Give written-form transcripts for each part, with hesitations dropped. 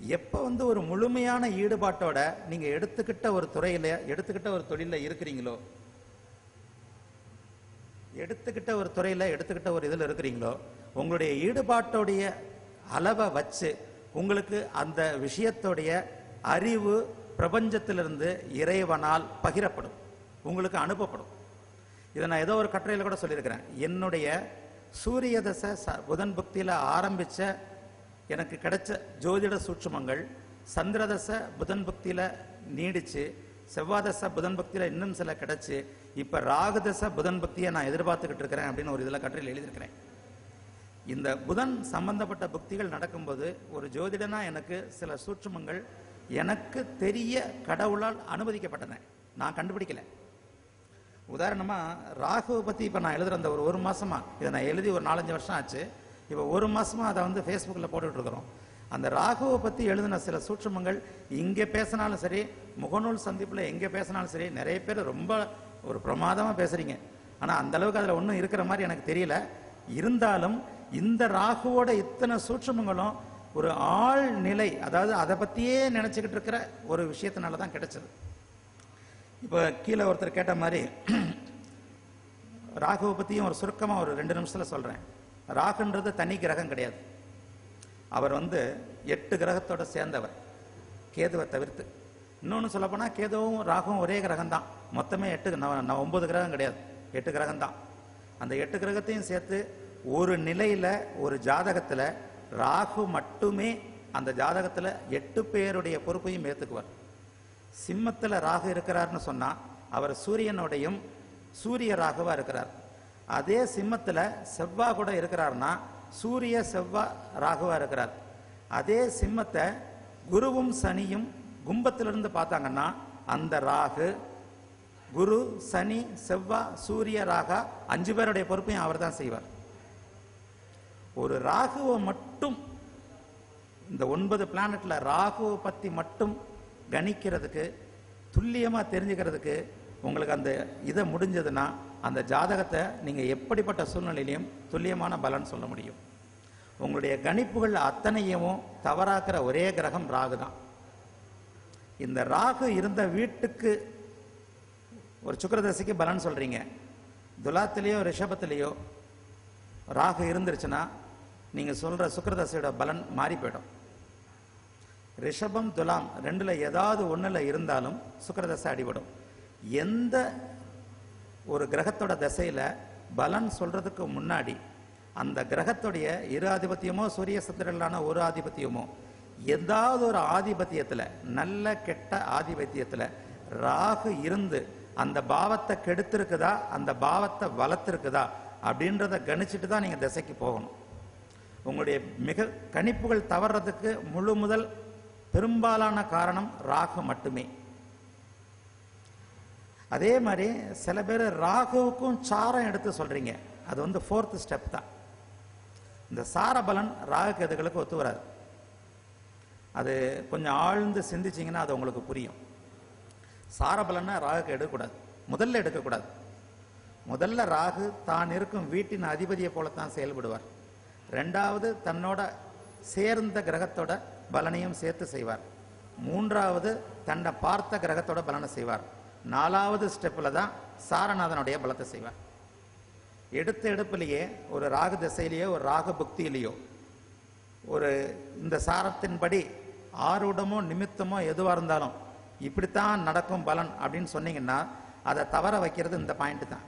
எப்போ வந்து ஒரு முழுமையான ஈடுபாட்டோட நீங்க எடுத்துக்கிட்ட ஒரு துறையில எடுத்துக்கிட்ட ஒரு தொழில இருக்கிறீங்களோ, எடுத்துக்கிட்ட ஒரு துறையில எடுத்துக்கிட்ட ஒரு இதில் இருக்கிறீங்களோ, உங்களுடைய ஈடுபாட்டோடைய அளவை வச்சு உங்களுக்கு அந்த விஷயத்தோடைய அறிவு பிரபஞ்சத்திலிருந்து இறைவனால் பகிரப்படும், உங்களுக்கு அனுப்பப்படும். இதை நான் ஏதோ ஒரு கட்டுரையில் கூட சொல்லியிருக்கிறேன். என்னுடைய சூரிய தசை புதன் புக்தியில் ஆரம்பித்த எனக்கு கிடைச்ச ஜோதிட சூட்சுமங்கள் சந்திரதசை புதன் புக்தியில் நீடிச்சு, செவ்வாதசை புதன் பக்தியில் இன்னும் சில கிடைச்சு, இப்போ ராகுதசை புதன் பக்தியை நான் எதிர்பார்த்துக்கிட்டு இருக்கிறேன் அப்படின்னு ஒரு இதில் கட்டுரையில் எழுதியிருக்கிறேன். இந்த புதன் சம்பந்தப்பட்ட புக்திகள் நடக்கும்போது ஒரு ஜோதிடனா எனக்கு சில சூட்சுமங்கள் எனக்கு தெரிய கடவுளால் அனுமதிக்கப்பட்டன, நான் கண்டுபிடிக்கல. உதாரணமாக ராகுவை பற்றி இப்போ நான் எழுதுகிற அந்த ஒரு மாதமாக, இதை நான் எழுதி ஒரு 4-5 வருஷம் ஆச்சு. இப்போ ஒரு மாதமாக அதை வந்து ஃபேஸ்புக்கில் போட்டுட்ருக்குறோம். அந்த ராகுவை பற்றி எழுதின சில சூட்சுமங்கள் இங்கே பேசினாலும் சரி, முகநூல் சந்திப்பில் எங்கே பேசினாலும் சரி, நிறைய பேர் ரொம்ப ஒரு பிரமாதமாக பேசுகிறீங்க. ஆனால் அந்தளவுக்கு அதில் ஒன்றும் இருக்கிற மாதிரி எனக்கு தெரியல. இருந்தாலும் இந்த ராகுவோட இத்தனை சூட்சுமங்களும் ஒரு ஆழ் நிலை, அதாவது அதை பற்றியே நினச்சிக்கிட்டு இருக்கிற ஒரு விஷயத்தினால தான் கிடைச்சது. இப்போ கீழே ஒருத்தர் கேட்ட மாதிரி ராகுவை பற்றியும் ஒரு சுருக்கமாக ஒரு 2 நிமிஷத்தில் சொல்கிறேன். ராகுன்றது தனி கிரகம் கிடையாது. அவர் வந்து 8 கிரகத்தோட சேர்ந்தவர், கேதுவை தவிர்த்து. இன்னொன்று சொல்லப்போனால் கேதுவும் ராகுவும் ஒரே கிரகம் தான். மொத்தமே 8, 9 கிரகம் கிடையாது, 8 கிரகம் தான். அந்த 8 கிரகத்தையும் சேர்த்து ஒரு நிலையில் ஒரு ஜாதகத்தில் ராகு மட்டுமே அந்த ஜாதகத்தில் 8 பேருடைய பொறுப்பையும் ஏற்றுக்குவார். சிம்மத்தில் ராகு இருக்கிறார்னு சொன்னால் அவர் சூரியனுடையும் சூரிய ராகுவா இருக்கிறார். அதே சிம்மத்தில் செவ்வாய் கூட இருக்கிறார்னா சூரிய செவ்வாய் ராகுவா இருக்கிறார். அதே சிம்மத்தை குருவும் சனியும் கும்பத்திலிருந்து பார்த்தாங்கன்னா அந்த ராகு, குரு, சனி, செவ்வாய், சூரிய, ராகா 5 பேருடைய பொறுப்பையும் அவர் தான் செய்வார். ஒரு ராகுவை மட்டும், இந்த 9 பிளானட்ல ராகுவை பற்றி மட்டும் கணிக்கிறதுக்கு, துல்லியமாக தெரிஞ்சுக்கிறதுக்கு உங்களுக்கு அந்த இதை முடிஞ்சதுன்னா அந்த ஜாதகத்தை நீங்கள் எப்படிப்பட்ட சூழ்நிலையிலையும் துல்லியமான பலன் சொல்ல முடியும். உங்களுடைய கணிப்புகள் அத்தனையும் தவறாக்குற ஒரே கிரகம் ராகு தான். இந்த ராகு இருந்த வீட்டுக்கு ஒரு சுக்கிரதசைக்கு பலன் சொல்கிறீங்க. துலாத்திலேயோ ரிஷபத்திலேயோ ராகு இருந்துருச்சுன்னா நீங்கள் சொல்கிற சுக்கிரதசையோட பலன் மாறி போயிடும். ரிஷபம் துலாம் 2ல் ஏதாவது 1ல் இருந்தாலும் சுக்கிரதசை அடிபடும். எந்த ஒரு கிரகத்தோட தசையில் பலன் சொல்றதுக்கு முன்னாடி அந்த கிரகத்துடைய இரு ஆதிபத்தியமோ சூரிய சந்திரனான ஒரு ஆதிபத்தியமோ ஏதாவது ஒரு ஆதிபத்தியத்தில், நல்ல கெட்ட ஆதிபத்தியத்தில் ராகு இருந்து அந்த பாவத்தை கெடுத்திருக்குதா அந்த பாவத்தை வளர்த்திருக்குதா அப்படின்றத கணிச்சுட்டு தான் நீங்கள் திசைக்கு போகணும். உங்களுடைய மிக கணிப்புகள் தவறதுக்கு முழு முதல் பெரும்பாலான காரணம் ராகு மட்டுமே. அதே மாதிரி சில பேர் ராகுவுக்கும் சாரம் எடுத்து சொல்றீங்க, அது வந்து 4th ஸ்டெப் தான். இந்த சார பலன் ராகு கேதுகளுக்கு ஒத்து வராது. அது கொஞ்சம் ஆழ்ந்து சிந்திச்சிங்கன்னா அது உங்களுக்கு புரியும். சார பலன்னா ராகுக்கு எடுக்கக்கூடாது, முதல்ல எடுக்கக்கூடாது. முதல்ல ராகு தான் இருக்கும் வீட்டின் அதிபதியை போலத்தான் செயல்படுவார். 2வது தன்னோட சேர்ந்த கிரகத்தோட பலனையும் சேர்த்து செய்வார். 3வது தன்னை பார்த்த கிரகத்தோட பலனை செய்வார். 4வது ஸ்டெப்பில் தான் சாரநாதனுடைய பலத்தை செய்வார். எடுத்த எடுப்பிலேயே ஒரு ராகு திசையிலேயோ ஒரு ராகு புக்தியிலேயோ ஒரு இந்த சாரத்தின்படி ஆரூடமோ நிமித்தமோ எதுவாக இருந்தாலும் இப்படித்தான் நடக்கும் பலன் அப்படின்னு சொன்னீங்கன்னா அதை தவற வைக்கிறது இந்த பாயிண்ட் தான்.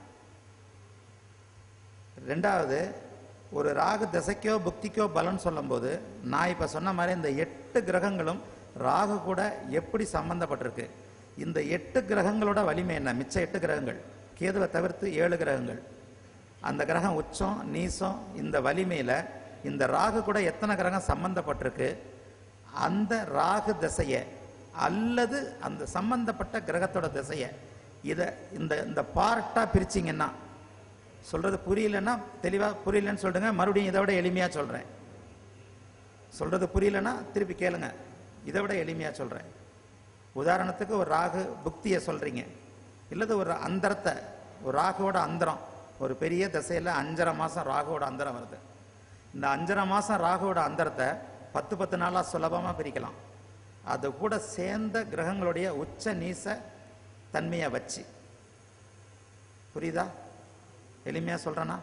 2வது ஒரு ராகு திசைக்கோ புக்திக்கோ பலன் சொல்லும்போது நான் இப்போ சொன்ன மாதிரி இந்த 8 கிரகங்களும் ராகு கூட எப்படி சம்பந்தப்பட்டிருக்கு, இந்த 8 கிரகங்களோட வலிமை என்ன, மிச்ச 8 கிரகங்கள் கேதுவை தவிர்த்து 7 கிரகங்கள், அந்த கிரகம் உச்சம் நீசம், இந்த வலிமையில் இந்த ராகு கூட எத்தனை கிரகம் சம்பந்தப்பட்டிருக்கு, அந்த ராகு திசையை அல்லது அந்த சம்பந்தப்பட்ட கிரகத்தோட திசையை இதை இந்த பார்ட்டாக பிரிச்சிங்கன்னா, சொல்றது புரியலன்னா தெளிவாக புரியலன்னு சொல்லுங்க, மறுபடியும் இதை விட எளிமையாக சொல்கிறேன். சொல்றது புரியலன்னா திருப்பி கேளுங்க, இதை விட எளிமையாக சொல்கிறேன். உதாரணத்துக்கு ஒரு ராகு புக்தியை சொல்கிறீங்க, இல்லது ஒரு அந்தரத்தை, ஒரு ராகுவோட அந்தரம், ஒரு பெரிய திசையில் 5.5 மாதம் ராகுவோட அந்தரம் வருது. இந்த 5.5 மாதம் ராகுவோட அந்தரத்தை 10 நாளாக சுலபமாக பிரிக்கலாம். அது கூட சேர்ந்த கிரகங்களுடைய உச்ச நீச தன்மையை வச்சு. புரியுதா? எளிமையா சொல்றேன்னா,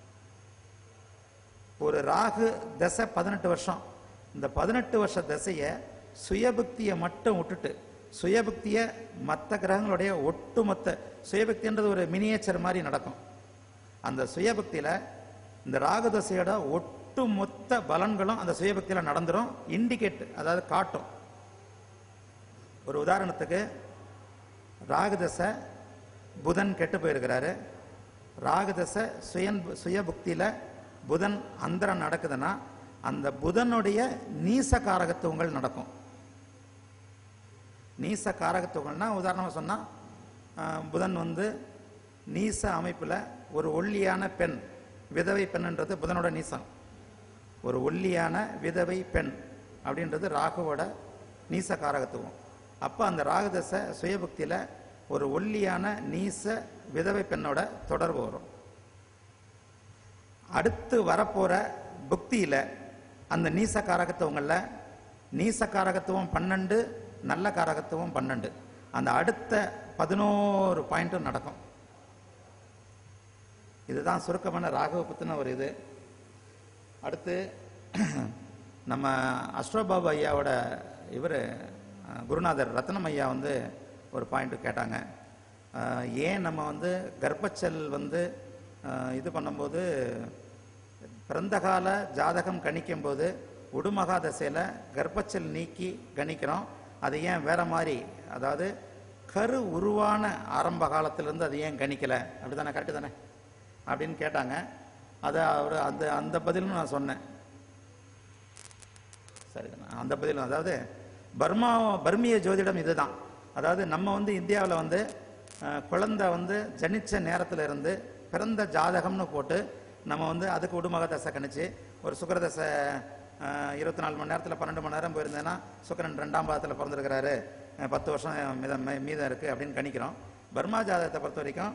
ஒரு ராகு தசை 18 வருஷம். இந்த 18 வருஷ தசைய சுயபக்தியை மட்டும் விட்டுட்டு, சுயபக்திய மற்ற கிரகங்களுடைய ஒட்டுமொத்த சுயபக்தின்றது ஒரு மினியேச்சர் மாதிரி நடக்கும். அந்த சுயபக்தியில இந்த ராகு தசையோட ஒட்டுமொத்த பலன்களும் அந்த சுயபக்தியில நடந்துரும். இண்டிகேட், அதாவது காட்டும். ஒரு உதாரணத்துக்கு, ராகு தசை புதன் கெட்டு போயிருக்கிறாரு. ராகு தசை சுயபுக்தியில புதன் அந்தரம் நடக்குதுன்னா அந்த புதனுடைய நீச காரகத்துவங்கள் நடக்கும். நீச காரகத்துவங்கள்னா உதாரணமாக சொன்னா, புதன் நீச அமைப்புல ஒரு ஒல்லியான பெண், விதவை பெண்ன்றது புதனோட நீசம். ஒரு ஒல்லியான விதவை பெண் அப்படின்றது ராகுவோட நீச காரகத்துவம். அப்ப அந்த ராகுதசை சுயபக்தியில ஒரு ஒல்லியான நீச விதவை பெண்ணோட தொடர்பு வரும். அடுத்து வரப்போற புக்தியில அந்த நீச காரகத்துவங்கள்ல நீச காரகத்துவம் 12, நல்ல காரகத்துவம் 12, அந்த அடுத்த 11 பாயிண்ட்டும் நடக்கும். இதுதான் சுருக்கமான ராகுவை பத்தின ஒரு இது. அடுத்து நம்ம அஸ்ட்ரோபாபு ஐயாவோட இவர் குருநாதர் ரத்னம் ஐயா ஒரு பாயிண்ட் கேட்டாங்க. ஏன் நம்ம கர்ப்பச்சல் இது பண்ணும்போது பிறந்த கால ஜாதகம் கணிக்கும் போது உடுமகா தசையில் கர்ப்பச்சல் நீக்கி கணிக்கிறோம், அது ஏன் வேற மாதிரி, அதாவது கரு உருவான ஆரம்ப காலத்திலிருந்து அது ஏன் கணிக்கல, அப்படித்தானே, கரெக்டு தானே அப்படின்னு கேட்டாங்க. அதை அவர் அந்த பதிலும் நான் சொன்னேன். சரிதானே, அந்த பதிலும். அதாவது பர்மிய ஜோதிடம் இதுதான். அதாவது நம்ம இந்தியாவில் குழந்தை ஜனிச்ச நேரத்தில் இருந்து பிறந்த ஜாதகம்னு போட்டு நம்ம அதுக்கு உடுமக தசை கணிச்சு, ஒரு சுக்கரதசை 24 மணி நேரத்தில் 12 மணி நேரம் போயிருந்தேன்னா சுக்கரன் 2ஆம் பாதத்தில் பிறந்திருக்கிறாரு, 10 வருஷம் மீதம் இருக்கு அப்படின்னு கணிக்கிறோம். பர்மா ஜாதகத்தை பொறுத்த வரைக்கும்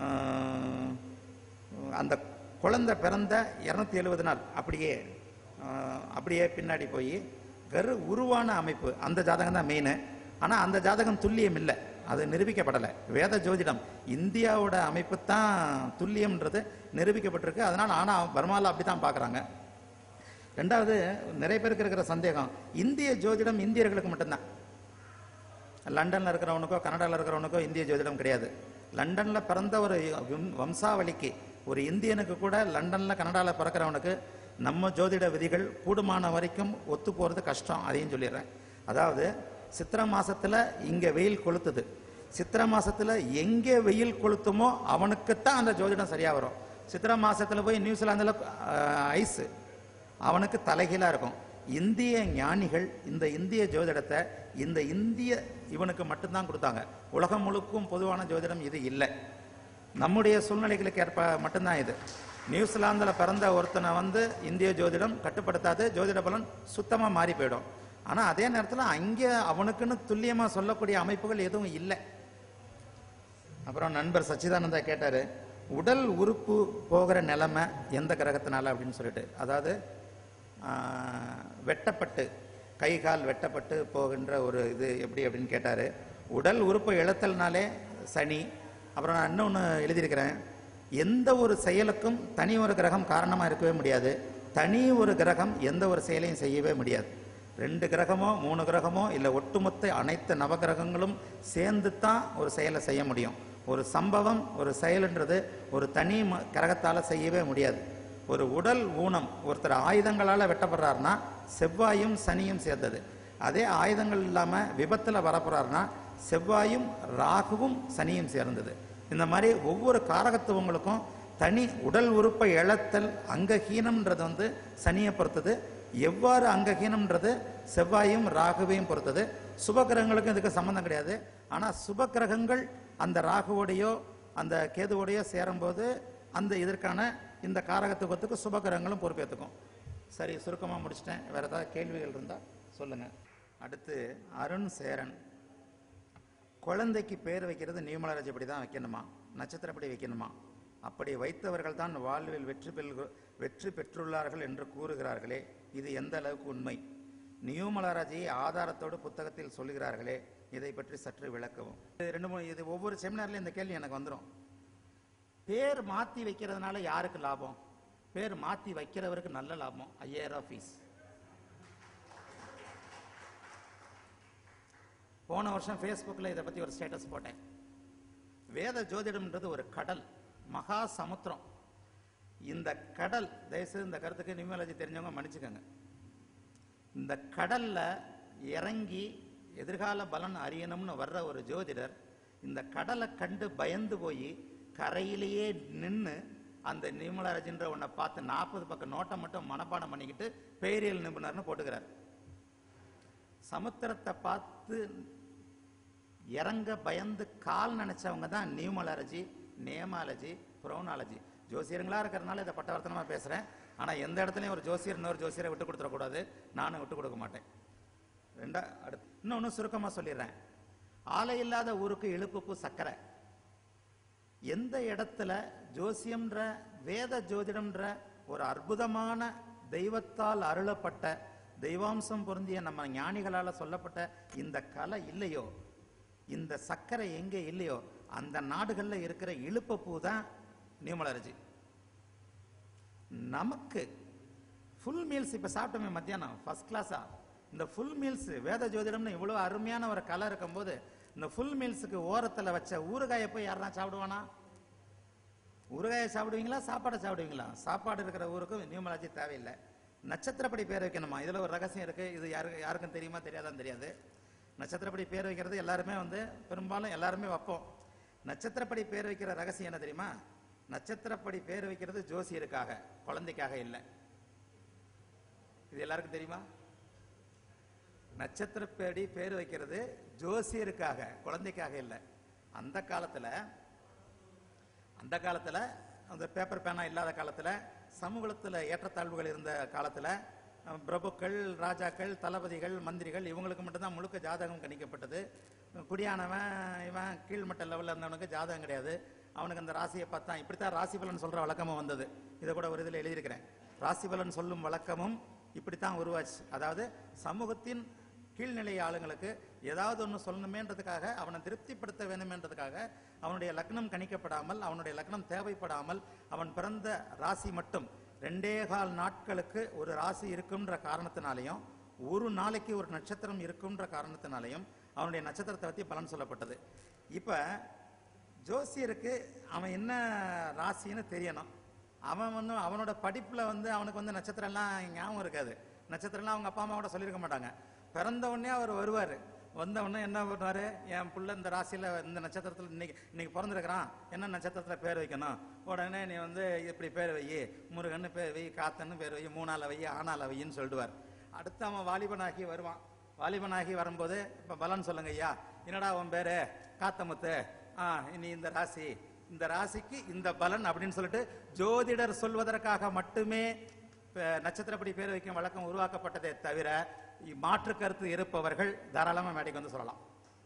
அந்த குழந்தை பிறந்த 270 நாள் அப்படியே பின்னாடி போய் கரு உருவான அமைப்பு, அந்த ஜாதகம் தான் மெயின். ஆனால் அந்த ஜாதகம் துல்லியம் இல்லை, அது நிரூபிக்கப்படலை. வேத ஜோதிடம் இந்தியாவோட அமைப்பு தான் துல்லியம்ன்றது நிரூபிக்கப்பட்டிருக்கு. அதனால ஆனால் பர்மாவில் அப்படி தான் பார்க்குறாங்க. ரெண்டாவது, நிறைய பேருக்கு இருக்கிற சந்தேகம், இந்திய ஜோதிடம் இந்தியர்களுக்கு மட்டும்தான். லண்டனில் இருக்கிறவனுக்கோ கனடாவில் இருக்கிறவனுக்கோ இந்திய ஜோதிடம் கிடையாது. லண்டனில் பிறந்த ஒரு வம்சாவளிக்கு, ஒரு இந்தியனுக்கு கூட லண்டனில் கனடாவில் பிறக்கிறவனுக்கு நம்ம ஜோதிட விதிகள் கூடுமான வரைக்கும் ஒத்து போகிறது கஷ்டம். அதையும் சொல்லிடுறேன். அதாவது சித்திரை மாசத்துல இங்க வெயில் கொளுத்துது, சித்திரை மாசத்துல எங்கே வெயில் கொளுத்துமோ அவனுக்குத்தான் அந்த ஜோதிடம் சரியா வரும். சித்திரை மாசத்துல போய் நியூசிலாந்துல ஐஸ், அவனுக்கு தலைகீழா இருக்கும். இந்திய ஞானிகள் இந்த இந்திய ஜோதிடத்தை இந்த இந்திய இவனுக்கு மட்டும்தான் கொடுத்தாங்க. உலகம் முழுக்கும் பொதுவான ஜோதிடம் இது இல்லை. நம்முடைய சூழ்நிலைகளுக்கு ஏற்ப மட்டும்தான் இது. நியூசிலாந்துல பிறந்த ஒருத்தனை இந்திய ஜோதிடம் கட்டுப்படுத்தாது, ஜோதிட பலன் சுத்தமா மாறி போயிடும். ஆனா அதே நேரத்தில் அங்கே அவனுக்குன்னு துல்லியமா சொல்லக்கூடிய அமைப்புகள் எதுவும் இல்லை. அப்புறம் நண்பர் சச்சிதானந்தா கேட்டாரு, உடல் உறுப்பு போகிற நிலைமை எந்த கிரகத்தினால அப்படின்னு சொல்லிட்டு. அதாவது வெட்டப்பட்டு கை கால் வெட்டப்பட்டு போகின்ற ஒரு இது எப்படி அப்படின்னு கேட்டாரு. உடல் உறுப்பு இழத்தல்னாலே சனி. அப்புறம் நான் இன்னொன்று எழுதியிருக்கிறேன், எந்த ஒரு செயலுக்கும் தனி ஒரு கிரகம் காரணமாக இருக்கவே முடியாது, தனி ஒரு கிரகம் எந்த ஒரு செயலையும் செய்யவே முடியாது. 2 கிரகமோ 3 கிரகமோ இல்லை ஒட்டுமொத்த அனைத்து நவகிரகங்களும் சேர்ந்து தான் ஒரு செயலை செய்ய முடியும். ஒரு சம்பவம், ஒரு செயல்ன்றது ஒரு தனி கிரகத்தால் செய்யவே முடியாது. ஒரு உடல் ஊனம், ஒருத்தர் ஆயுதங்களால் வெட்டப்படுறாருன்னா செவ்வாயும் சனியும் சேர்ந்தது. அதே ஆயுதங்கள் இல்லாமல் விபத்தில் வரப்போறாருன்னா செவ்வாயும் ராகுவும் சனியும் சேர்ந்தது. இந்த மாதிரி ஒவ்வொரு காரகத்துவங்களுக்கும் தனி உடல் உறுப்பை இழத்தல் அங்கஹீனம்ன்றது சனியை பொறுத்தது, எவ்வாறு அங்கஹீனம்ன்றது செவ்வாயும் ராகுவையும் பொறுத்தது. சுபகிரகங்களுக்கும் இதுக்கு சம்பந்தம் கிடையாது. ஆனா சுபகிரகங்கள் அந்த ராகுவோடையோ அந்த கேதுவோடையோ சேரும்போது அந்த இதற்கான இந்த காரகத்துவத்துக்கு சுபகிரகங்களும் பொறுப்பேற்றுக்கும். சரி, சுருக்கமா முடிச்சிட்டேன். வேற ஏதாவது கேள்விகள் இருந்தா சொல்லுங்க. அடுத்து அருண் சேரன், குழந்தைக்கு பேர் வைக்கிறது நியூமராஜ் தான் வைக்கணுமா, நட்சத்திரப்படி வைக்கணுமா? அப்படி வைத்தவர்கள் தான் வாழ்வில் வெற்றி பெற்றுள்ளார்கள் என்று கூறுகிறார்களே, இது எந்த அளவுக்கு உண்மை? நியூமலராஜி ஆதாரத்தோடு புத்தகத்தில் சொல்லுகிறார்களே, இதை பற்றி சற்று விளக்கவும். இது ஒவ்வொரு செமினார்லயும் இந்த கேள்வி எனக்கு வந்துடும். பேர் மாத்தி வைக்கிறதுனால யாருக்கு லாபம்? பேர் மாத்தி வைக்கிறவருக்கு நல்ல லாபம். 5000 ஃபீஸ். போன வருஷம் ஃபேஸ்புக்கில் இதை பற்றி ஒரு ஸ்டேட்டஸ் போட்டேன். வேத ஜோதிடம்ன்றது ஒரு கடல், மகா சமுத்திரம். இந்த கடல், தயவுசெய்து இந்த கருத்துக்கு நியூமராலஜி தெரிஞ்சவங்க மன்னிச்சுக்கோங்க. இந்த கடல்ல இறங்கி எதிர்கால பலன் அறியணும்னு வர்ற ஒரு ஜோதிடர் இந்த கடலை கண்டு பயந்து போய் கரையிலேயே நின்று அந்த நியூமராலஜின்ற ஒன்றை பார்த்து 40 பக்கம் நோட்டை மட்டும் மனப்பாடம் பண்ணிக்கிட்டு பெயரியல் நிபுணர்னு போட்டுக்கிறார். சமுத்திரத்தை பார்த்து இறங்க பயந்து கால் நினைச்சவங்க தான் நியூமராலஜி, நேமாலஜி, புரோனாலஜி. ஜோசியர்களா இருக்கிறதுனால இதை பட்டவர்த்தனமா பேசுறேன். ஆனா எந்த இடத்துலயும் ஒரு ஜோசியர் இன்னொரு ஜோசியரை விட்டு கொடுத்துடக்கூடாது. நானும் விட்டு கொடுக்க மாட்டேன். இன்னொன்னு சுருக்கமா சொல்லிடுறேன். ஆலை இல்லாத ஊருக்கு இழுப்புப்பு சக்கரை. எந்த இடத்துல ஜோசியம்ன்ற வேத ஜோதிடம்ன்ற ஒரு அற்புதமான தெய்வத்தால் அருளப்பட்ட தெய்வாம்சம் பொருந்திய நம்ம ஞானிகளால சொல்லப்பட்ட இந்த கலை இல்லையோ, இந்த சக்கரை எங்கே இல்லையோ, அந்த நாடுகள்ல இருக்கிற இழுப்பப்பூ தான் நியூமராலஜி. நமக்கு ஃபுல் மீல்ஸ் இப்ப சாப்பிட்டோமே மத்தியானம், ஃபர்ஸ்ட் கிளாஸா. இந்த ஃபுல் மீல்ஸ் வேத ஜோதிடம்னு இவ்வளவு அருமையான ஒரு கலை இருக்கும் போது இந்த ஃபுல் மீல்ஸுக்கு ஓரத்தில் வச்ச ஊறுகாயை போய் யாரா சாப்பிடுவானா? ஊறுகாயை சாப்பிடுவீங்களா, சாப்பாடை சாப்பிடுவீங்களா? சாப்பாடு இருக்கிற ஊருக்கு நியூமராலஜி தேவையில்லை. நட்சத்திரப்படி பேர் வைக்கணுமா? இதுல ஒரு ரகசியம் இருக்கு. இது யாருக்கும் தெரியுமா தெரியாதான் தெரியாது. நட்சத்திரப்படி பேர் வைக்கிறது எல்லாருமே பெரும்பாலும் எல்லாருமே வைப்போம். நட்சத்திரப்படி பேர் வைக்கிற ரகசியம் என்ன தெரியுமா? நட்சத்திரப்படி பேர் வைக்கிறது ஜோசியருக்காக, குழந்தைக்காக இல்லை. இது எல்லாருக்கும் தெரியுமா? நட்சத்திரப்படி பேர் வைக்கிறது ஜோசியருக்காக, குழந்தைக்காக இல்லை. அந்த காலத்துல அந்த பேப்பர் பேனா இல்லாத காலத்துல, சமூகத்துல ஏற்றத்தாழ்வுகள் இருந்த காலத்துல, பிரபுக்கள், ராஜாக்கள், தளபதிகள், மந்திரிகள் இவங்களுக்கு மட்டும்தான் முழுக்க ஜாதகம் கணிக்கப்பட்டது. குடியானவன் இவன் கீழ்மட்ட லெவலில் இருந்தவனுக்கு ஜாதகம் கிடையாது. அவனுக்கு அந்த ராசியை பார்த்தா இப்படித்தான் ராசி பலன் சொல்ற வழக்கமும் வந்தது. இதை கூட ஒரு இதில் எழுதியிருக்கிறேன். ராசி பலன் சொல்லும் வழக்கமும் இப்படித்தான் உருவாச்சு. அதாவது சமூகத்தின் கீழ்நிலை ஆளுங்களுக்கு ஏதாவது ஒன்று சொல்லணுமேன்றதுக்காக, அவனை திருப்திப்படுத்த வேணுமேன்றதுக்காக அவனுடைய லக்னம் கணிக்கப்படாமல், அவனுடைய லக்னம் தேவைப்படாமல், அவன் பிறந்த ராசி மட்டும் 2.25 நாட்களுக்கு ஒரு ராசி இருக்கும்ன்ற காரணத்தினாலையும், ஒரு நாளைக்கு ஒரு நட்சத்திரம் இருக்கும்ன்ற காரணத்தினாலையும் அவனுடைய நட்சத்திரத்தை பற்றி பலன் சொல்லப்பட்டது. இப்ப ஜோசியருக்கு அவன் என்ன ராசின்னு தெரியணும். அவன் அவனோட படிப்புல அவனுக்கு நட்சத்திரம் எல்லாம் ஞாபகம் இருக்காது. நட்சத்திரம் எல்லாம் அவங்க அப்பா அம்மா கூட சொல்லியிருக்க மாட்டாங்க. பிறந்த உடனே அவர் வருவாரு. வந்த உடனே என்ன பண்ணுவாரு? என் புள்ள இந்த ராசியில இந்த நட்சத்திரத்தில் இன்னைக்கு பிறந்திருக்கிறான், என்ன நட்சத்திரத்துல பேர் வைக்கணும்? உடனே நீ இப்படி பேர் வை, முருகன்னு பேர் வை, காத்தன்னு பேர் வை, மூணால வை, ஆனால வைன்னு சொல்லிடுவார். அடுத்து அவன் வாலிபனாகி வருவான். வாலிபனாகி வரும்போது இப்ப பலன் சொல்லுங்க ஐயா, என்னடா உன் பேரு? காத்தமுத்து. நீ இந்த ராசி, இந்த ராசிக்கு இந்த பலன் அப்படின்னு சொல்லிட்டு ஜோதிடர் சொல்வதற்காக மட்டுமே நட்சத்திரப்படி பேர் வைக்கும் வழக்கம் உருவாக்கப்பட்டதே தவிர, மாற்று கருத்து இருப்பவர்கள் தாராளமா மேடைக்கு சொல்லலாம்.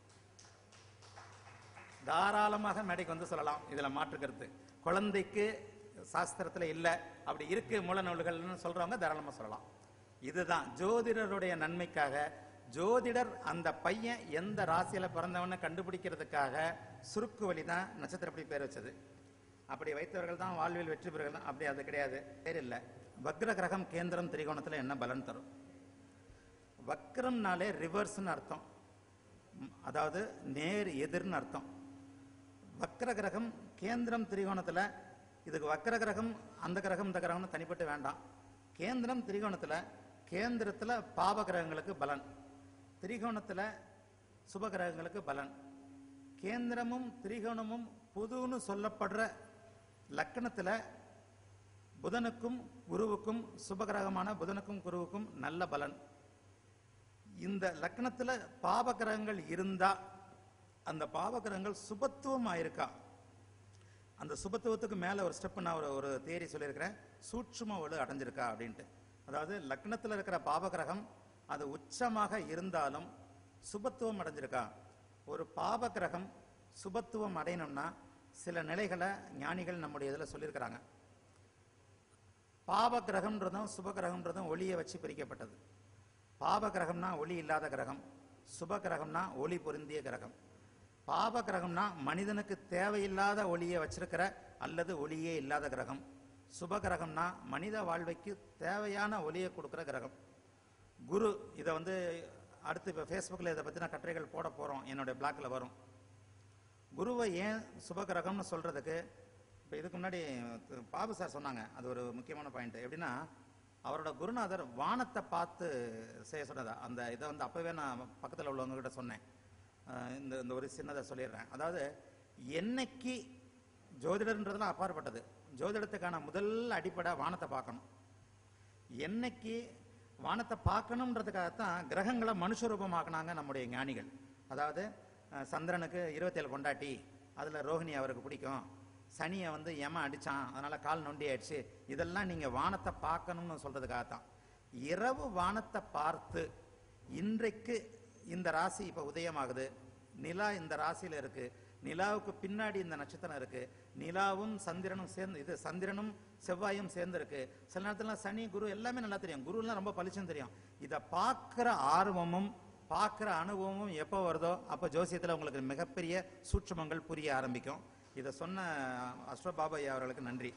தாராளமாக மேடைக்கு சொல்லலாம். இதுல மாற்று கருத்து குழந்தைக்கு சாஸ்திரத்துல இல்ல, அப்படி இருக்கு மூல நூல்கள்னு சொல்றவங்க தாராளமா சொல்லலாம். இதுதான் ஜோதிடருடைய நன்மைக்காக. ஜோதிடர் அந்த பையன் எந்த ராசியில பிறந்தவன்னு கண்டுபிடிக்கிறதுக்காக சுருக்கு வழி தான் நட்சத்திரப்படி பேர் வச்சது. அப்படி வைத்தவர்கள் தான் வாழ்வில் வெற்றி பெறுகள். அப்படி அது கிடையாது, பேர் இல்லை. வக்ர கிரகம் கேந்திரம் திரிகோணத்துல என்ன பலன் தரும்? வக்ரம்னாலே ரிவர்ஸ்னு அர்த்தம், அதாவது நேர் எதிர்னு அர்த்தம். வக்ர கிரகம் கேந்திரம் திரிகோணத்துல, இதுக்கு வக்ர கிரகம் அந்த கிரகம் இந்த கிரகம்னு தனிப்பட்டு வேண்டாம். கேந்திரம் திரிகோணத்துல, கேந்திரத்துல பாவ கிரகங்களுக்கு பலன், திரிகோணத்துல சுப கிரகங்களுக்கு பலன். கேந்திரமும் திரிகோணமும் புதுன்னு சொல்லப்படுற லக்கணத்துல புதனுக்கும் குருவுக்கும், சுபகிரகமான புதனுக்கும் குருவுக்கும் நல்ல பலன். இந்த லக்னத்துல பாவ கிரகங்கள் இருந்தா அந்த பாவ கிரகங்கள் சுபத்துவம் ஆயிருக்கா, அந்த சுபத்துவத்துக்கு மேல ஒரு ஸ்டெப் நான் ஒரு தியரி சொல்லியிருக்கிறேன், சூட்சும வலு அடைஞ்சிருக்கா அப்படின்ட்டு. அதாவது லக்னத்துல இருக்கிற பாவ கிரகம் அது உச்சமாக இருந்தாலும் சுபத்துவம் அடைஞ்சிருக்கா. ஒரு பாவ கிரகம் சுபத்துவம் அடையணும்னா சில நிலைகளை ஞானிகள் நம்முடைய இதில் சொல்லியிருக்கிறாங்க. பாவ கிரகம்ன்றதும் சுப கிரகம்ன்றதும் ஒளியை வச்சு பிரிக்கப்பட்டது. பாப கிரகம்னா ஒளி இல்லாத கிரகம், சுப கிரகம்னா ஒளி பொருந்திய கிரகம். பாப கிரகம்னா மனிதனுக்கு தேவையில்லாத ஒளியை வச்சிருக்கிற அல்லது ஒளியே இல்லாத கிரகம். சுப கிரகம்னா மனித வாழ்வைக்கு தேவையான ஒளியை கொடுக்குற கிரகம். குரு, இதை வந்து அடுத்து இப்போ ஃபேஸ்புக்கில் இதை பற்றின கட்டுரைகள் போட போகிறோம், என்னுடைய பிளாக்கில் வரும். குருவை ஏன் சுப கிரகம்னு சொல்கிறதுக்கு, இப்போ இதுக்கு முன்னாடி பாபு சார் சொன்னாங்க, அது ஒரு முக்கியமான பாயிண்ட். எப்படின்னா, அவரோட குருநாதர் வானத்தை பார்த்து செய்ய சொன்னதா, அந்த இதை வந்து அப்போவே நான் பக்கத்தில் உள்ளவங்ககிட்ட சொன்னேன். இந்த ஒரு சின்னதை சொல்லிடுறேன். அதாவது என்னைக்கு ஜோதிடர்ன்றதுலாம் அப்பாற்பட்டது, ஜோதிடத்துக்கான முதல் அடிப்படை வானத்தை பார்க்கணும். என்னைக்கு வானத்தை பார்க்கணுன்றதுக்காகத்தான் கிரகங்களை மனுஷ ரூபமாக்குனாங்க நம்முடைய ஞானிகள். அதாவது சந்திரனுக்கு 27 கொண்டாட்டி, அதில் ரோஹிணி அவருக்கு பிடிக்கும், சனியை வந்து யம அடித்தான் அதனால கால் நொண்டி ஆயிடுச்சு, இதெல்லாம் நீங்கள் வானத்தை பார்க்கணும்னு சொல்றதுக்காகத்தான். இரவு வானத்தை பார்த்து இன்றைக்கு இந்த ராசி இப்போ உதயமாகுது, நிலா இந்த ராசியில் இருக்கு, நிலாவுக்கு பின்னாடி இந்த நட்சத்திரம் இருக்கு, நிலாவும் சந்திரனும் சேர்ந்து, சந்திரனும் செவ்வாயும் சேர்ந்து இருக்கு. சில நேரத்துல சனி குரு எல்லாமே நல்லா தெரியும், குருலாம் ரொம்ப பளிச்சுன்னு தெரியும். இதை பார்க்குற ஆர்வமும் பார்க்குற அனுபவமும் எப்போ வருதோ அப்போ ஜோசியத்தில் உங்களுக்கு மிகப்பெரிய சூட்சுமங்கள் புரிய ஆரம்பிக்கும். இதை சொன்ன அஸ்வ பாபையா அவர்களுக்கு நன்றி.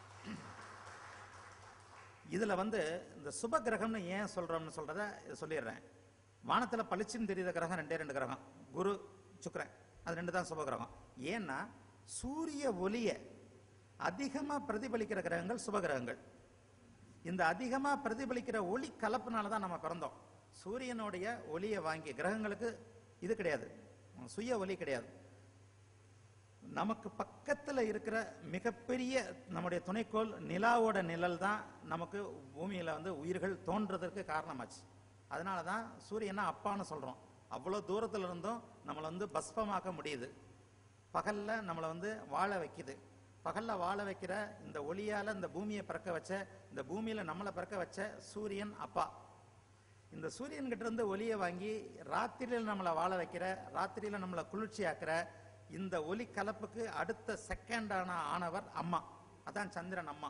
இதில் வந்து இந்த சுப கிரகம்னு ஏன் சொல்கிறோம்னு சொல்கிறத சொல்லிடுறேன். வானத்தில் பளிச்சுன்னு தெரியுற கிரகம் 2 கிரகம், குரு சுக்கிரன், அது 2 தான் சுப கிரகம். ஏன்னா சூரிய ஒளியை அதிகமாக பிரதிபலிக்கிற கிரகங்கள் சுப கிரகங்கள். இந்த அதிகமாக பிரதிபலிக்கிற ஒளி கலப்புனால தான் நம்ம பிறந்தோம். சூரியனுடைய ஒளியை வாங்கி, கிரகங்களுக்கு இது கிடையாது, சுய ஒளி கிடையாது. நமக்கு பக்கத்தில் இருக்கிற மிகப்பெரிய நம்முடைய துணைக்கோள் நிலாவோட நிழல் தான் நமக்கு பூமியில் வந்து உயிர்கள் தோன்றதற்கு காரணமாச்சு. அதனால தான் சூரியனை அப்பான்னு சொல்கிறோம். அவ்வளோ தூரத்தில் இருந்தும் நம்மளை வந்து பஸ்பமாக்க முடியுது. பகலில் நம்மளை வந்து வாழ வைக்குது. பகலில் வாழ வைக்கிற இந்த ஒளியால் இந்த பூமியை பிறக்க வச்ச, இந்த பூமியில் நம்மளை பிறக்க வச்ச சூரியன் அப்பா. இந்த சூரியன்கிட்ட இருந்து ஒளியை வாங்கி ராத்திரியில் நம்மளை வாழ வைக்கிற, ராத்திரியில் நம்மளை குளிர்ச்சி ஆக்கிற இந்த ஒளி கலப்புக்கு அடுத்த செகண்டான ஆனவர் அம்மா, அதான் சந்திரன் அம்மா.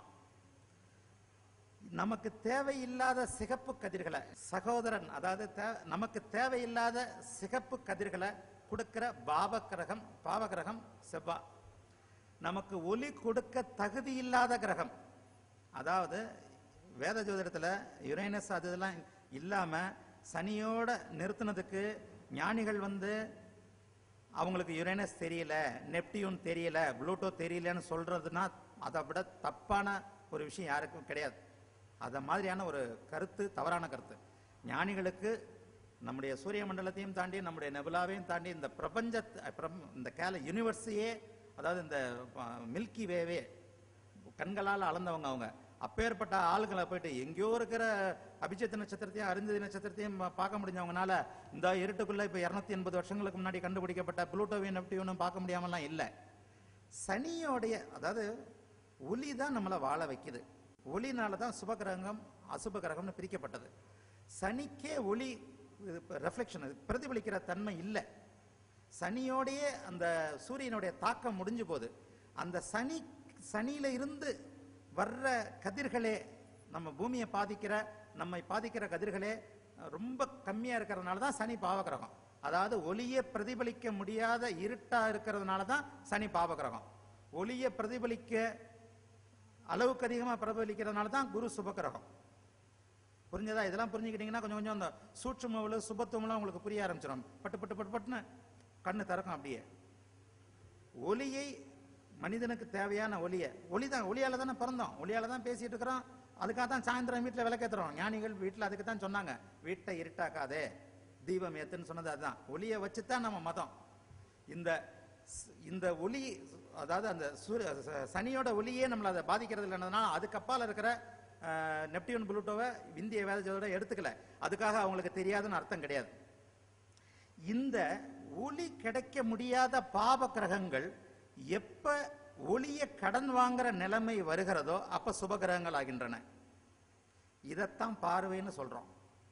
நமக்கு தேவையில்லாத சிகப்பு கதிர்களை சகோதரன், அதாவது நமக்கு தேவையில்லாத சிகப்பு கதிர்களை கொடுக்கிற பாவகிரகம் செவ்வாய். நமக்கு ஒளி கொடுக்க தகுதி இல்லாத கிரகம், அதாவது வேத ஜோதிடத்தில் யுரேனஸ் அது இதெல்லாம் இல்லாம சனியோட நிறுத்தினதுக்கு ஞானிகள் வந்து அவங்களுக்கு யுரேனஸ் தெரியல, நெப்டியூன் தெரியல, புளூட்டோ தெரியலன்னு சொல்றதுன்னா அதை விட தப்பான ஒரு விஷயம் யாருக்கும் கிடையாது. அத மாதிரியான ஒரு கருத்து தவறான கருத்து. ஞானிகளுக்கு நம்முடைய சூரிய மண்டலத்தையும் தாண்டி, நம்முடைய நெபுலாவையும் தாண்டி, இந்த இந்த யூனிவர்ஸையே, அதாவது இந்த மில்கி வேவே கண்களால் அளந்தவங்க அவங்க. அப்பேற்பட்ட ஆளுங்களை போயிட்டு எங்கேயோ இருக்கிற அபிஜித் நட்சத்திரத்தையும் அருந்ததி நட்சத்திரத்தையும் பார்க்க முடிஞ்சவங்கனால இந்த இருட்டுக்குள்ள இப்ப 280 வருஷங்களுக்கு முன்னாடி கண்டுபிடிக்கப்பட்ட புளூட்டோவையும் நெப்டியூனும் பார்க்க முடியாமலாம் இல்லை. சனியோடைய, அதாவது ஒளி தான் நம்மளை வாழ வைக்குது. ஒளினால தான் சுபகிரகம் அசுப கிரகம்னு பிரிக்கப்பட்டது. சனிக்கே ஒளி ரெஃப்ளெக்ஷன், பிரதிபலிக்கிற தன்மை இல்லை. சனியோடைய அந்த சூரியனுடைய தாக்கம் முடிஞ்சு போகுது. அந்த சனியில இருந்து வர்ற கதிர்களே, நம்ம பூமியை பாதிக்கிற, நம்மை பாதிக்கிற கதிர்களே ரொம்ப கம்மியா இருக்கிறதுனால தான் சனி பாவகிரகம். அதாவது ஒளியை பிரதிபலிக்க முடியாத இருட்டா இருக்கிறதுனால தான் சனி பாவகிரகம். ஒளியை பிரதிபலிக்க அளவுக்கு அதிகமாக பிரதிபலிக்கிறதுனால தான் குரு சுபகிரகம். புரிஞ்சதா? இதெல்லாம் புரிஞ்சுக்கிட்டீங்கன்னா கொஞ்சம் கொஞ்சம் அந்த சூட்சும சுபத்துவம்லாம் உங்களுக்கு புரிய ஆரம்பிச்சிடும். பட்டு பட்டு பட்டு பட்டுன்னு கண்ணு திறக்கும். அப்படியே ஒளியை, மனிதனுக்கு தேவையான ஒளியை, ஒளிதான், ஒளியால தானே பிறந்தோம், ஒளியால தான் பேசிட்டு இருக்கிறோம். அதுக்காக தான் சாயந்தரம் வீட்டில் விளக்கேற்றுறோம். ஞானிகள் வீட்டில் அதுக்கு தான் சொன்னாங்க, வீட்டை இருட்டாக்காதே தீபம் ஏத்துன்னு சொன்னது அதுதான். ஒளியை வச்சுதான் நம்ம மதம். இந்த ஒளி, அதாவது அந்த சனியோட ஒளியே நம்மளை அதை பாதிக்கிறது இல்லைன்றதுனால அதுக்கு அப்பால் இருக்கிற நெப்டியூன் புளூட்டோவை இந்திய வேதஜோட எடுத்துக்கல. அதுக்காக அவங்களுக்கு தெரியாதுன்னு அர்த்தம் கிடையாது. இந்த ஒளி கிடைக்க முடியாத பாப கிரகங்கள் எப்ப ஒளியை கடன் வாங்குற நிலைமை வருகிறதோ அப்ப சுபகிரகங்கள் ஆகின்றன. இதத்தான் பார்வைன்னு சொல்றோம்.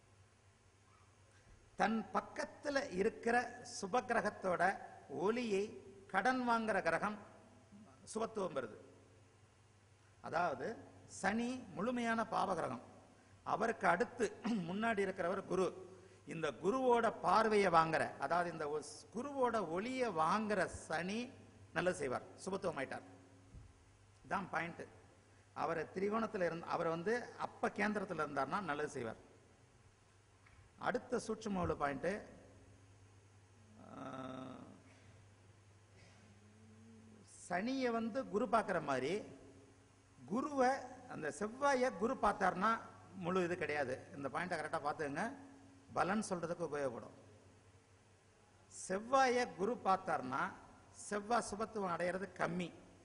தன் பக்கத்துல இருக்கிற சுபகிரகத்தோட ஒளியை கடன் வாங்குற கிரகம் சுபத்துவம் பெறுது. அதாவது சனி முழுமையான பாவகிரகம். அவருக்கு அடுத்து முன்னாடி இருக்கிறவர் குரு. இந்த குருவோட பார்வையை வாங்குற, அதாவது இந்த குருவோட ஒளியை வாங்குற சனி நல்லது செய்வார், சுபத்துவம் ஆயிட்டார். இதான் பாயிண்ட். அவரை திரிகோணத்தில் அவர் வந்து அப்ப கேந்திரத்தில் இருந்தார்னா நல்லது செய்வார். அடுத்த சூட்சும பாயிண்ட், சனியை வந்து குரு பார்க்குற மாதிரி குருவை அந்த செவ்வாயை குரு பார்த்தார்னா முழு இது கிடையாது. இந்த பாயிண்டை கரெக்டாக பார்த்துங்க, பலன் சொல்றதுக்கு உபயோகப்படும். செவ்வாயை குரு பார்த்தார்னா செவ்வாய் சுபத்துவம் அடைகிறது கம்மி.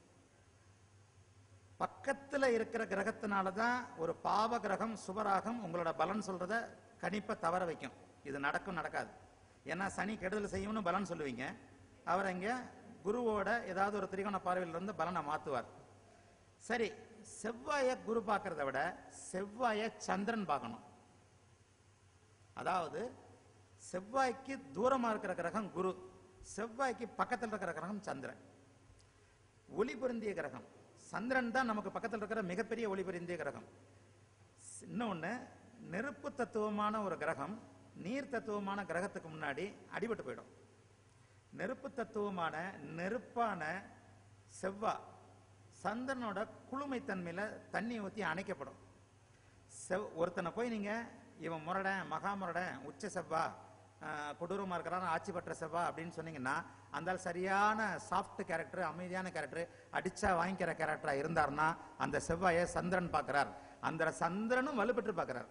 பக்கத்தில் இருக்கிற கிரகத்தினால தான் ஒரு பாவ கிரகம் சுபராகம் உங்களோட பலன் சொல்றத கணிப்பை தவற வைக்கும். இது நடக்கும் நடக்காது. ஏன்னா சனி கெடுதல் செய்யும்னு பலன் சொல்லுவீங்க, அவர் இங்க குருவோட ஏதாவது ஒரு திரிகோண பார்வையில் இருந்து பலனை மாத்துவார். சரி, செவ்வாயை குரு பார்க்கறத விட செவ்வாயை சந்திரன் பார்க்கணும். அதாவது செவ்வாய்க்கு தூரமா இருக்கிற கிரகம் குரு, செவ்வாய்க்கு பக்கத்தில் இருக்கிற கிரகம் சந்திரன். ஒளி பொருந்திய கிரகம் சந்திரன் தான் நமக்கு பக்கத்தில் இருக்கிற மிகப்பெரிய ஒளி பொருந்திய கிரகம். இன்னொன்னு, நெருப்பு தத்துவமான ஒரு கிரகம் நீர் தத்துவமான கிரகத்துக்கு முன்னாடி அடிபட்டு போயிடும். நெருப்பு தத்துவமான நெருப்பான செவ்வாய் சந்திரனோட குளுமைத்தன்மையில தண்ணி ஊற்றி அணைக்கப்படும். ஒருத்தனை போய் நீங்க இவன் முரடன் மகா முரடன் உச்ச செவ்வா கொடூரமா இருக்கிறான் ஆட்சி பற்ற செவ்வா அப்படின்னு சொன்னீங்கன்னா அந்த சரியான சாஃப்ட் கேரக்டர், அமைதியான கேரக்டர், அடிச்சா வாங்கிக்கிற கேரக்டரா இருந்தார்னா அந்த செவ்வாயை சந்திரன் பார்க்கிறார். அந்த சந்திரனும் வலுப்பெற்று பார்க்கிறார்.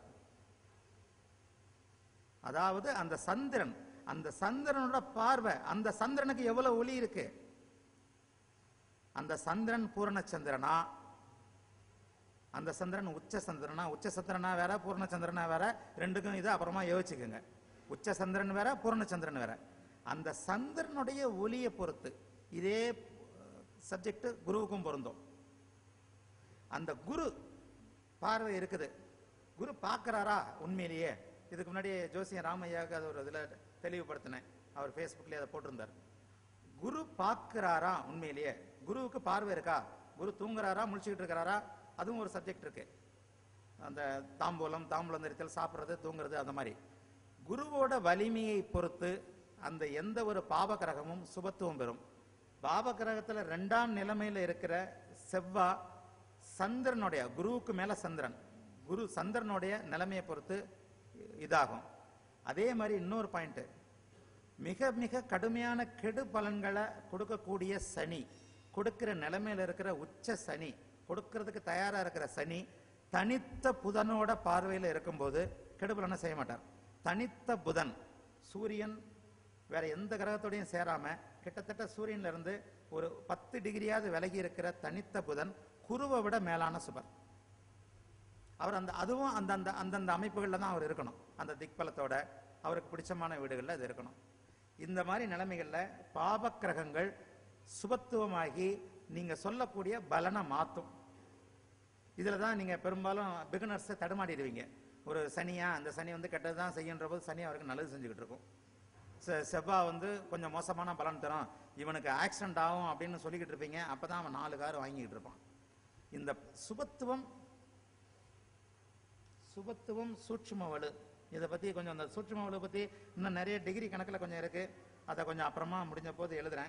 அதாவது அந்த சந்திரனோட பார்வை, அந்த சந்திரனுக்கு எவ்வளவு ஒளி இருக்கு. அந்த சந்திரன் பூரண சந்திரனா, அந்த சந்திரன் உச்ச சந்திரனா, உச்ச சந்திரனா வேற பூர்ண சந்திரனா வேற, ரெண்டுக்கும் இது அப்புறமா யோசிச்சுக்கோங்க. உச்ச சந்திரன் வேற பூர்ண சந்திரன் வேற. அந்த சந்திரனுடைய ஒளியை பொறுத்து இதே சப்ஜெக்ட் குருவுக்கும் பொருந்தும். அந்த குரு பார்வை இருக்குது, குரு பார்க்கிறாரா உண்மையிலேயே? இதுக்கு முன்னாடி ஜோசியன் ராமையாவுக்கு அது ஒரு இதில் தெளிவுபடுத்தினேன், அவர் ஃபேஸ்புக்லேயே அதை போட்டிருந்தார். குரு பார்க்கிறாரா உண்மையிலேயே? குருவுக்கு பார்வை இருக்கா? குரு தூங்குறாரா முழிச்சுக்கிட்டு இருக்கிறாரா? அதுவும் ஒரு சப்ஜெக்ட் இருக்கு. அந்த தாம்பூலம் நிறுத்தல், சாப்பிட்றது, தூங்குறது, அந்த மாதிரி குருவோட வலிமையை பொறுத்து அந்த எந்த ஒரு பாவ கிரகமும் சுபத்துவம் பெறும். பாவ கிரகத்தில் 2ஆம் நிலைமையில் இருக்கிற செவ்வா சந்திரனுடைய, குருவுக்கு மேல சந்திரன், குரு சந்திரனுடைய நிலைமையை பொறுத்து இதாகும். அதே மாதிரி இன்னொரு பாயிண்ட், மிக மிக கடுமையான கெடு பலன்களை கொடுக்கக்கூடிய சனி, கொடுக்கிற நிலைமையில இருக்கிற உச்ச சனி, கொடுக்கிறதுக்கு தயாரா இருக்கிற சனி தனித்த புதனோட பார்வையில் இருக்கும்போது கெடுபலனை செய்ய மாட்டார். தனித்த புதன், சூரியன் வேற எந்த கிரகத்தோடையும் சேராம கிட்டத்தட்ட சூரியன்ல இருந்து ஒரு 10 டிகிரியாவது விலகி இருக்கிற தனித்த புதன் குருவை விட மேலான சுபர். அவர் அதுவும் அந்தந்த அமைப்புகள்ல தான் அவர் இருக்கணும். அந்த திக்பலத்தோட அவருக்கு பிடிச்சமான வீடுகள்ல அது இருக்கணும். இந்த மாதிரி நிலைமைகள்ல பாப கிரகங்கள் சுபத்துவமாகி நீங்க சொல்லக்கூடிய பலனை மாற்றும். இதுல தான் நீங்க பெரும்பாலும் பிகினர்ஸ் தடுமாடிடுவீங்க. ஒரு சனியா, அந்த சனி வந்து கெட்டது தான் செய்யுன்ற போது சனி அவருக்கு நல்லது செஞ்சுக்கிட்டு இருக்கும். செவ்வாய் வந்து கொஞ்சம் மோசமான பலன் தரும், இவனுக்கு ஆக்சிடென்ட் ஆகும் அப்படின்னு சொல்லிக்கிட்டு இருப்பீங்க. அப்பதான் அவன் 4 கார் வாங்கிக்கிட்டு இருப்பான். இந்த சுபத்துவம் சூட்சும வலு, இதை பத்தி கொஞ்சம், அந்த சூட்சும வலு பத்தி இன்னும் நிறைய டிகிரி கணக்கில் கொஞ்சம் இருக்கு. அதை கொஞ்சம் அப்புறமா முடிஞ்ச போது எழுதுறேன்.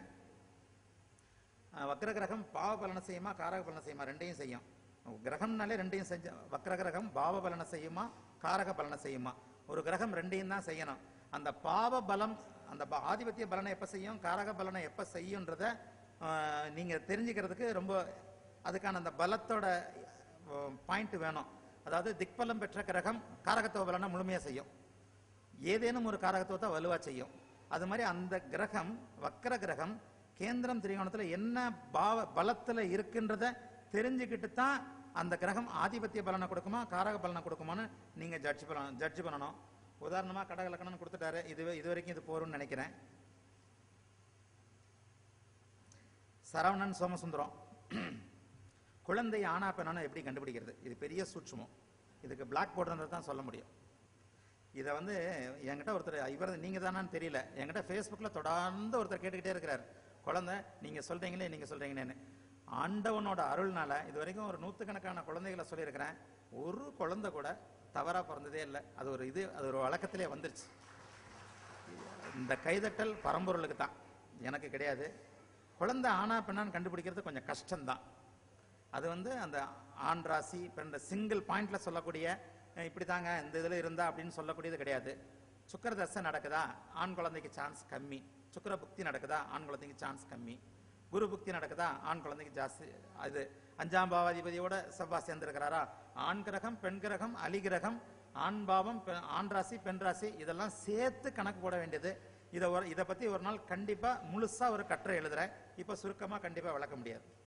வக்ர கிரகம் பாவ பலனை செய்யுமா காரக பலனை செய்யுமா? ரெண்டையும் செய்யும். கிரகம்னாலே ரெண்டையும் செஞ்ச, வக்ர கிரகம் பாவ பலனை செய்யுமா காரக பலனை செய்யுமா? ஒரு கிரகம் ரெண்டையும் தான் செய்யணும். அந்த பாவ பலம், அந்த ஆதிபத்திய பலனை எப்ப செய்யும், காரக பலனை எப்ப செய்யும்ன்றத நீங்க தெரிஞ்சுக்கிறதுக்கு ரொம்ப அதுக்கான அந்த பலத்தோட பாயிண்ட் வேணும். அதாவது திக்பலம் பெற்ற கிரகம் காரகத்துவ பலனை முழுமையா செய்யும், ஏதேனும் ஒரு காரகத்துவத்தை வலுவா செய்யும். அது மாதிரி அந்த கிரகம், வக்ர கிரகம் கேந்திரம் திரிகோணத்துல என்ன பலத்துல இருக்குன்றத தெரிஞ்சுக்கிட்டு தான் அந்த கிரகம் ஆதிபத்திய பலனை கொடுக்குமா காரக பலனை கொடுக்குமான்னு நீங்க ஜட்ஜ் பண்ணணும். உதாரணமா கடக லக்னம் கொடுத்துட்டாரு, இது வரைக்கும் இது போறோம்னு நினைக்கிறேன். சரவணன் சோமசுந்தரம், குழந்தை ஆனா பெண்ணான எப்படி கண்டுபிடிக்கிறது? இது பெரிய சூட்சுமம். இதுக்கு பிளாக் போர்டு தான் சொல்ல முடியும். இதை வந்து என்கிட்ட ஒருத்தர், இவர் நீங்க தானான்னு தெரியல, என்கிட்ட ஃபேஸ்புக்ல தொடர்ந்து ஒருத்தர் கேட்டுக்கிட்டே இருக்கிறார், குழந்தை நீங்க சொல்றீங்களேன்னு. ஆண்டவனோட அருள்னால இது வரைக்கும் ஒரு 100கணக்கான குழந்தைகளை சொல்லியிருக்கிறேன். ஒரு குழந்தை கூட தவறா பிறந்ததே இல்லை. அது ஒரு வழக்கத்திலே வந்துருச்சு. இந்த கைதட்டல் பரம்பொருளுக்கு தான், எனக்கு கிடையாது. குழந்தை ஆனா பெண்ணான்னு கண்டுபிடிக்கிறது கொஞ்சம் கஷ்டம்தான். அது அந்த ஆண் ராசி பெண் சிங்கிள் பாயிண்ட்ல சொல்லக்கூடிய இப்படி தாங்க இந்த இதுல இருந்தா அப்படின்னு சொல்லக்கூடியது கிடையாது. சுக்கிர தசை நடக்குதா, ஆண் குழந்தைக்கு சான்ஸ் கம்மி. சுக்கிர புக்தி நடக்குதா, ஆண் குழந்தைக்கு சான்ஸ் கம்மி. குரு புக்தி நடக்குதா, ஆண் குழந்தைக்கு ஜாஸ்தி. அது 5ஆம் பாவாதிபதியோட செவ்வாய் சேர்ந்திருக்கிறாரா, ஆண் கிரகம் பெண் கிரகம் அலி கிரகம், ஆண் பாவம் ஆண் ராசி பெண் ராசி, இதெல்லாம் சேர்த்து கணக்கு போட வேண்டியது. இதை பத்தி ஒரு நாள் கண்டிப்பா முழுசா ஒரு கட்டுரை எழுதுறேன். இப்ப சுருக்கமா கண்டிப்பா விளக்க முடியாது.